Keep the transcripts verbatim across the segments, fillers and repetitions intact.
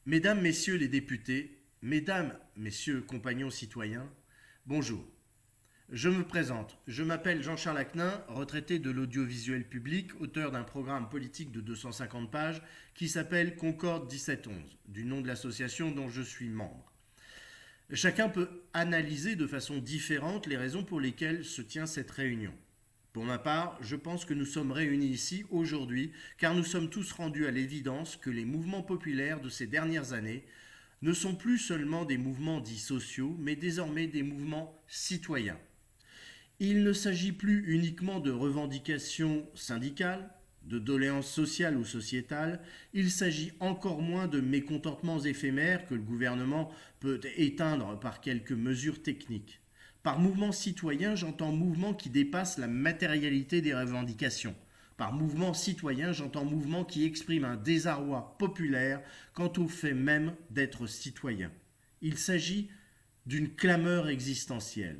Mesdames, Messieurs les députés, Mesdames, Messieurs compagnons citoyens, bonjour. Je me présente, je m'appelle Jean-Charles Acquenin, retraité de l'audiovisuel public, auteur d'un programme politique de deux cent cinquante pages qui s'appelle Concorde dix-sept onze, du nom de l'association dont je suis membre. Chacun peut analyser de façon différente les raisons pour lesquelles se tient cette réunion. Pour ma part, je pense que nous sommes réunis ici aujourd'hui car nous sommes tous rendus à l'évidence que les mouvements populaires de ces dernières années ne sont plus seulement des mouvements dits sociaux, mais désormais des mouvements citoyens. Il ne s'agit plus uniquement de revendications syndicales, de doléances sociales ou sociétales, il s'agit encore moins de mécontentements éphémères que le gouvernement peut éteindre par quelques mesures techniques. Par mouvement citoyen, j'entends mouvement qui dépasse la matérialité des revendications. Par mouvement citoyen, j'entends mouvement qui exprime un désarroi populaire quant au fait même d'être citoyen. Il s'agit d'une clameur existentielle.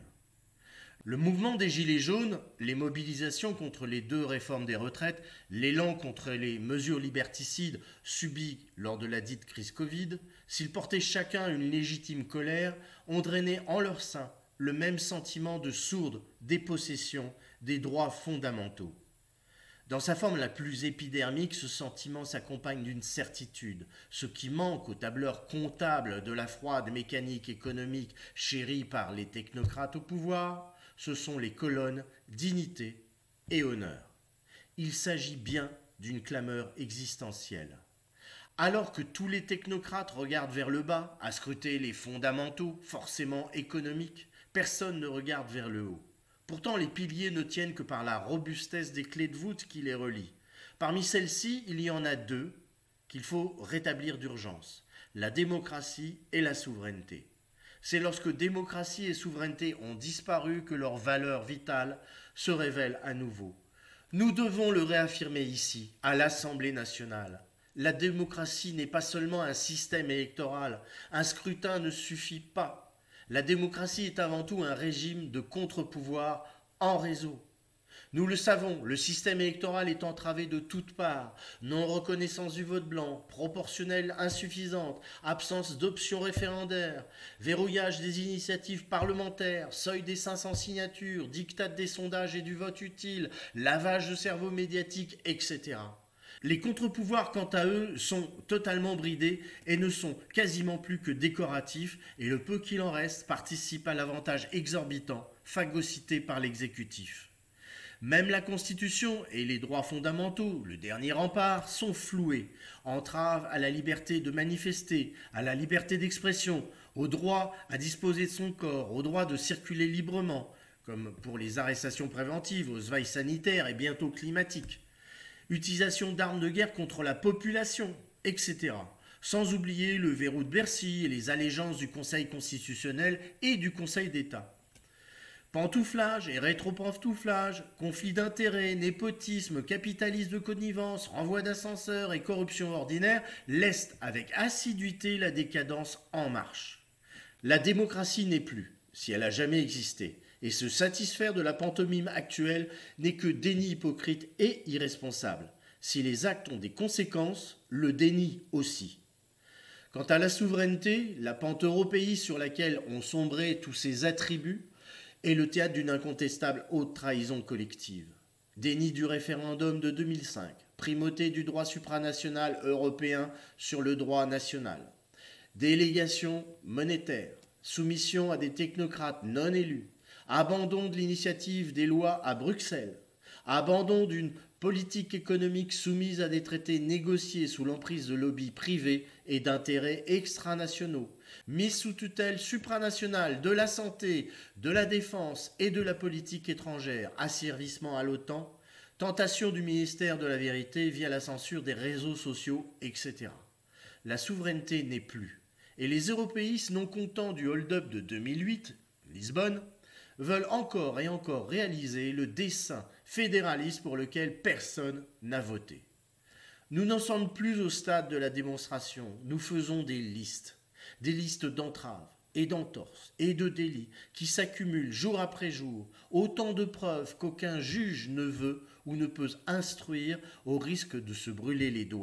Le mouvement des Gilets jaunes, les mobilisations contre les deux réformes des retraites, l'élan contre les mesures liberticides subies lors de la dite crise Covid, s'ils portaient chacun une légitime colère, ont drainé en leur sein le même sentiment de sourde dépossession des droits fondamentaux. Dans sa forme la plus épidermique, ce sentiment s'accompagne d'une certitude. Ce qui manque au tableur comptable de la froide mécanique économique chérie par les technocrates au pouvoir, ce sont les colonnes dignité et honneur. Il s'agit bien d'une clameur existentielle. Alors que tous les technocrates regardent vers le bas, à scruter les fondamentaux, forcément économiques, personne ne regarde vers le haut. Pourtant, les piliers ne tiennent que par la robustesse des clés de voûte qui les relient. Parmi celles-ci, il y en a deux qu'il faut rétablir d'urgence, la démocratie et la souveraineté. C'est lorsque démocratie et souveraineté ont disparu que leurs valeurs vitales se révèlent à nouveau. Nous devons le réaffirmer ici, à l'Assemblée nationale. La démocratie n'est pas seulement un système électoral, un scrutin ne suffit pas. La démocratie est avant tout un régime de contre-pouvoir en réseau. Nous le savons, le système électoral est entravé de toutes parts. Non-reconnaissance du vote blanc, proportionnelle insuffisante, absence d'options référendaires, verrouillage des initiatives parlementaires, seuil des cinq cents signatures, diktat des sondages et du vote utile, lavage de cerveau médiatique, et cetera. Les contre-pouvoirs, quant à eux, sont totalement bridés et ne sont quasiment plus que décoratifs, et le peu qu'il en reste participe à l'avantage exorbitant phagocyté par l'exécutif. Même la Constitution et les droits fondamentaux, le dernier rempart, sont floués. Entrave à la liberté de manifester, à la liberté d'expression, au droit à disposer de son corps, au droit de circuler librement, comme pour les arrestations préventives, aux veilles sanitaires et bientôt climatiques. Utilisation d'armes de guerre contre la population, et cetera. Sans oublier le verrou de Bercy et les allégeances du Conseil constitutionnel et du Conseil d'État. Pantouflage et rétro-pantouflage, conflit d'intérêts, népotisme, capitalisme de connivence, renvoi d'ascenseurs et corruption ordinaire laissent avec assiduité la décadence en marche. La démocratie n'est plus, si elle a jamais existé, et se satisfaire de la pantomime actuelle n'est que déni hypocrite et irresponsable. Si les actes ont des conséquences, le déni aussi. Quant à la souveraineté, la pente européiste sur laquelle ont sombré tous ses attributs, est le théâtre d'une incontestable haute trahison collective. Déni du référendum de deux mille cinq, primauté du droit supranational européen sur le droit national, délégation monétaire, soumission à des technocrates non élus, abandon de l'initiative des lois à Bruxelles, abandon d'une politique économique soumise à des traités négociés sous l'emprise de lobbies privés et d'intérêts extranationaux, mise sous tutelle supranationale de la santé, de la défense et de la politique étrangère, asservissement à l'OTAN, tentation du ministère de la Vérité via la censure des réseaux sociaux, et cetera. La souveraineté n'est plus. Et les européistes non contents du hold-up de deux mille huit, Lisbonne, veulent encore et encore réaliser le dessein fédéraliste pour lequel personne n'a voté. Nous n'en sommes plus au stade de la démonstration, nous faisons des listes, des listes d'entraves et d'entorses et de délits qui s'accumulent jour après jour, autant de preuves qu'aucun juge ne veut ou ne peut instruire au risque de se brûler les doigts.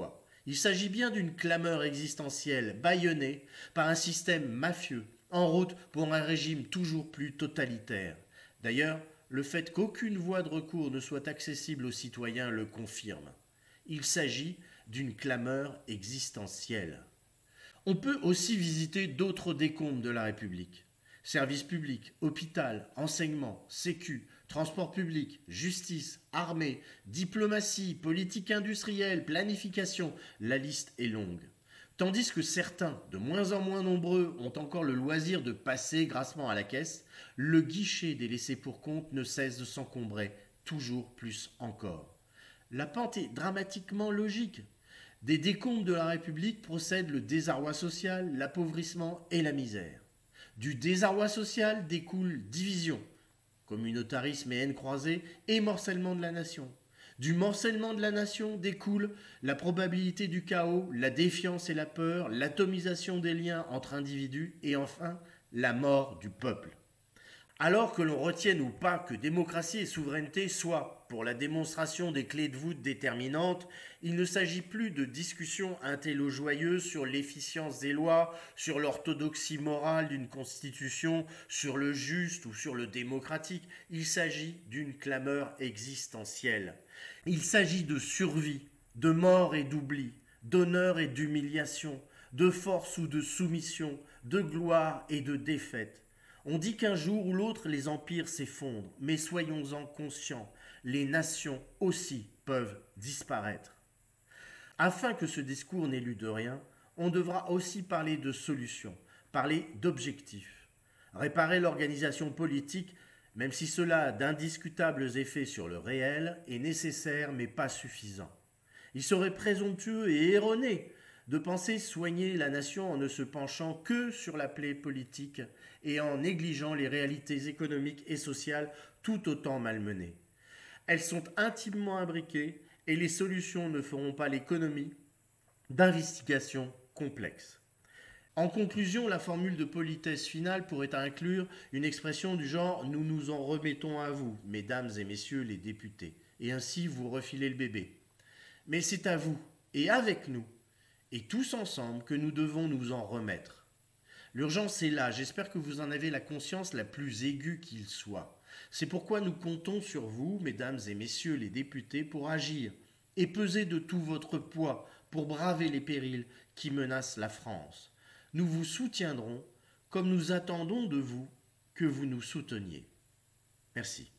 Il s'agit bien d'une clameur existentielle bâillonnée par un système mafieux, en route pour un régime toujours plus totalitaire. D'ailleurs, le fait qu'aucune voie de recours ne soit accessible aux citoyens le confirme. Il s'agit d'une clameur existentielle. On peut aussi visiter d'autres décombres de la République. Services publics, hôpital, enseignement, sécu, transport public, justice, armée, diplomatie, politique industrielle, planification, la liste est longue. Tandis que certains, de moins en moins nombreux, ont encore le loisir de passer grassement à la caisse, le guichet des laissés pour compte ne cesse de s'encombrer, toujours plus encore. La pente est dramatiquement logique. Des décombres de la République procèdent le désarroi social, l'appauvrissement et la misère. Du désarroi social découle division, communautarisme et haine croisée, et morcellement de la nation. Du morcellement de la nation découle la probabilité du chaos, la défiance et la peur, l'atomisation des liens entre individus et enfin la mort du peuple. Alors que l'on retienne ou pas que démocratie et souveraineté soient pour la démonstration des clés de voûte déterminantes, il ne s'agit plus de discussions intello-joyeuses sur l'efficience des lois, sur l'orthodoxie morale d'une constitution, sur le juste ou sur le démocratique. Il s'agit d'une clameur existentielle. Il s'agit de survie, de mort et d'oubli, d'honneur et d'humiliation, de force ou de soumission, de gloire et de défaite. On dit qu'un jour ou l'autre les empires s'effondrent, mais soyons-en conscients, les nations aussi peuvent disparaître. Afin que ce discours n'élude rien, on devra aussi parler de solutions, parler d'objectifs. Réparer l'organisation politique, même si cela a d'indiscutables effets sur le réel, est nécessaire mais pas suffisant. Il serait présomptueux et erroné de penser soigner la nation en ne se penchant que sur la plaie politique et en négligeant les réalités économiques et sociales tout autant malmenées. Elles sont intimement imbriquées et les solutions ne feront pas l'économie d'investigations complexes. En conclusion, la formule de politesse finale pourrait inclure une expression du genre « nous nous en remettons à vous, mesdames et messieurs les députés », et ainsi vous refilez le bébé. Mais c'est à vous et avec nous et tous ensemble que nous devons nous en remettre. L'urgence est là, j'espère que vous en avez la conscience la plus aiguë qu'il soit. C'est pourquoi nous comptons sur vous, mesdames et messieurs les députés, pour agir et peser de tout votre poids pour braver les périls qui menacent la France. Nous vous soutiendrons comme nous attendons de vous que vous nous souteniez. Merci.